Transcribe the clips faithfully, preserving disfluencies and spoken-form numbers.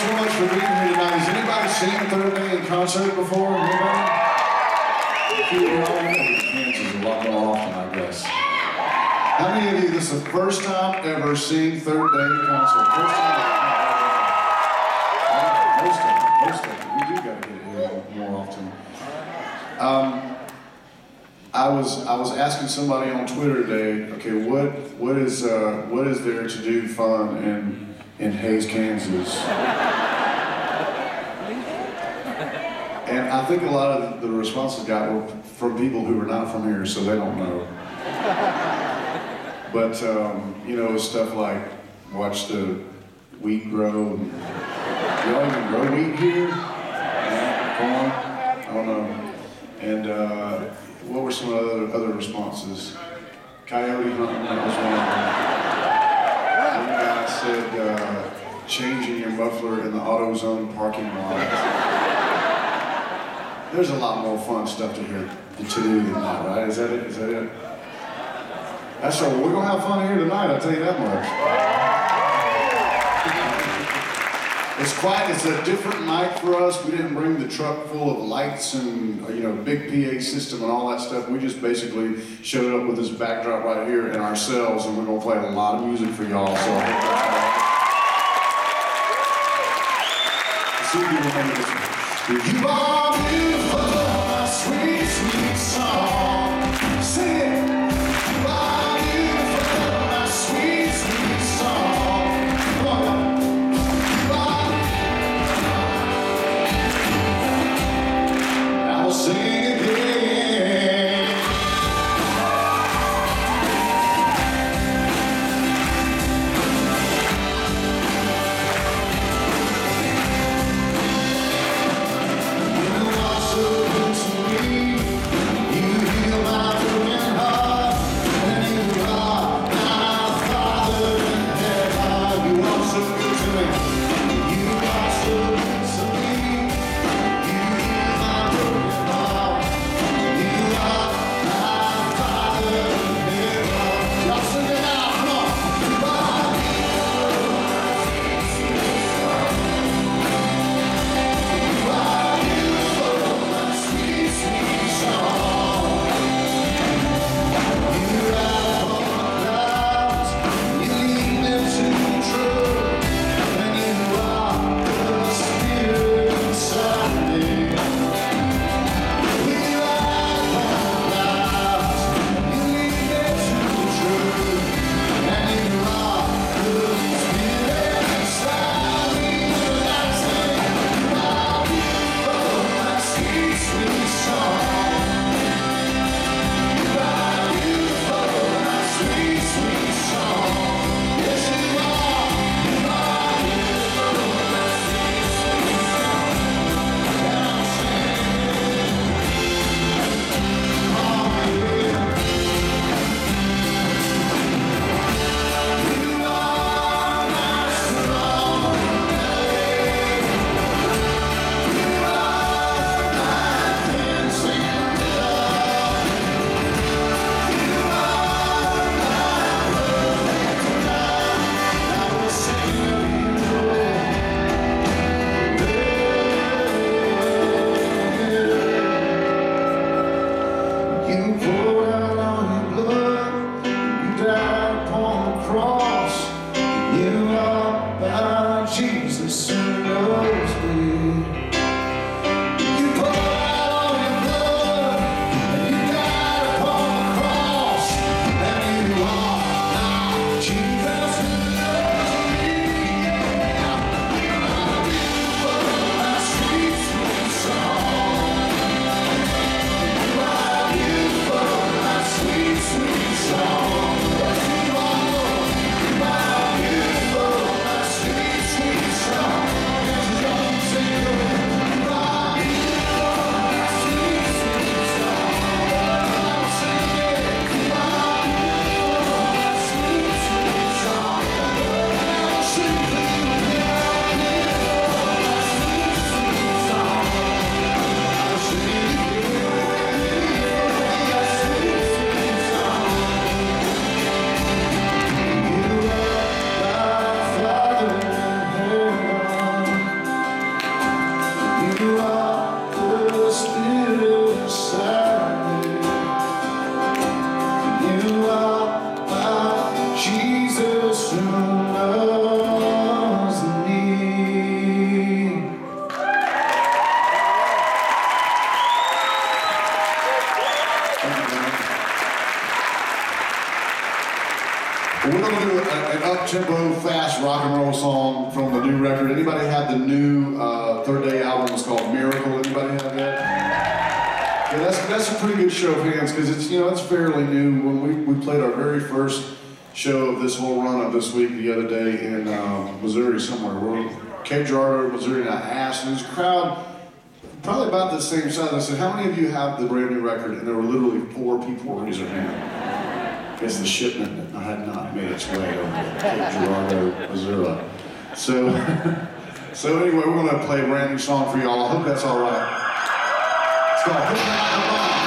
so much for being here tonight. Has anybody seen Third Day in concert before? Anybody? If you all know Kansas a lot more often, I guess. How many of you, this is the first time ever seeing Third Day in concert? First time? Most of it, most of it. We do got to get here more often. Um, I was I was asking somebody on Twitter today, okay, what what is uh, what is there to do fun in in Hays, Kansas? And I think a lot of the responses got were from people who were not from here, so they don't know. But um, you know, stuff like watch the wheat grow. Y'all even grow wheat here? Yeah, corn? I don't know. And uh, what were some other other responses? Coyote hunting, that was one. One guy said uh, changing your muffler in the AutoZone parking lot. There's a lot more fun stuff to hear to do than that, right? Is that it? Is that it? That's right. We're gonna have fun here tonight. I'll tell you that much. It's quite. It's a different night for us. We didn't bring the truck full of lights and you know big P A system and all that stuff. We just basically showed up with this backdrop right here and ourselves, and we're gonna play a lot of music for y'all. So I hope that's all right. See if you remember this one. You are beautiful, my sweet, sweet song. Sing it. You are beautiful, my sweet, sweet song. Come on. You are. I'll sing again. You are so good to me. You We're going to do an up-tempo, fast rock and roll song from the new record. Anybody have the new uh, Third Day album? It's called Miracle. Anybody have that? Yeah, that's that's a pretty good show of hands because it's you know it's fairly new. When we we played our very first show of this whole run of this week the other day in um, Missouri somewhere. We're Cape Girardeau, Missouri, and I asked, and there's a crowd probably about the same size. I said, "How many of you have the brand new record?" And there were literally four people raise their hand. I guess the shipment had not made its way over to Cape Girardeau, Missouri. So, so anyway, we're going to play a brand new song for y'all. I hope that's all right. It's called Put It On the Line.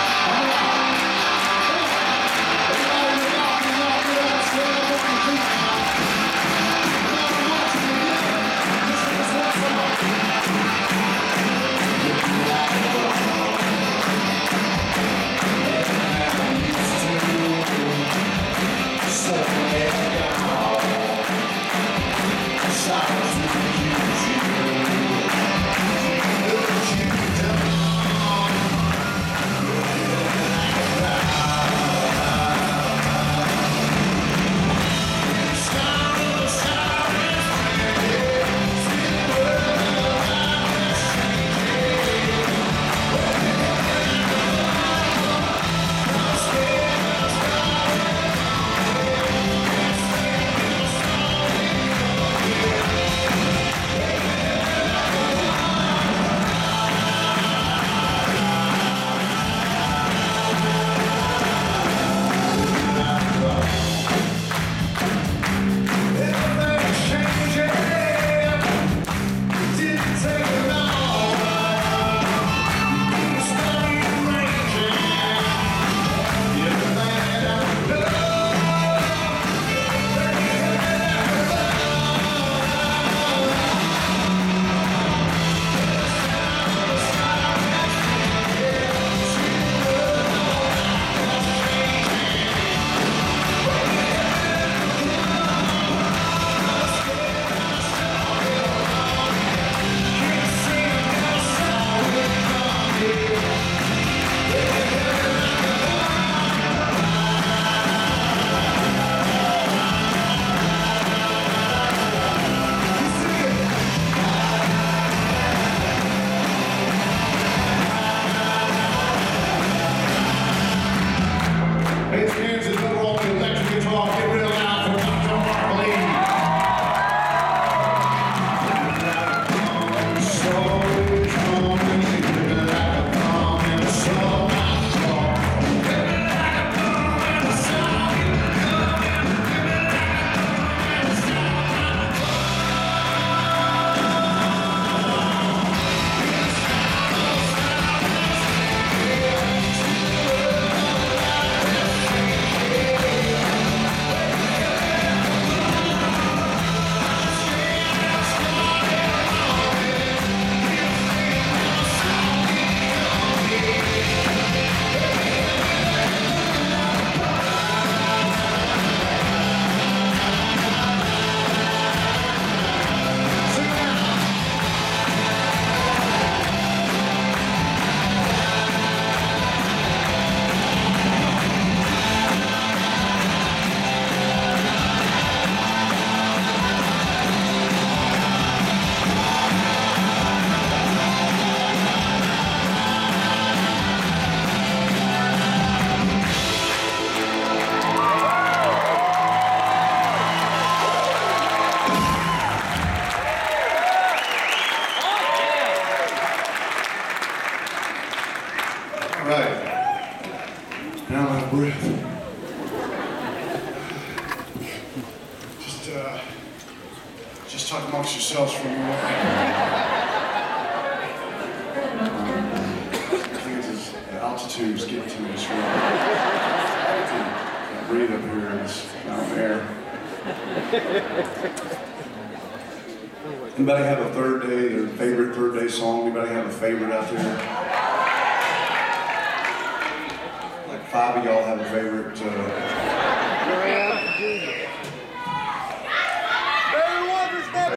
Breath. Just, uh, just talk amongst yourselves for a moment. Kansas, the altitude's getting to us. I can't breathe up here in this mountain air. Anybody have a third day, their favorite third day song? Anybody have a favorite out there? Five of y'all have a favorite. Uh,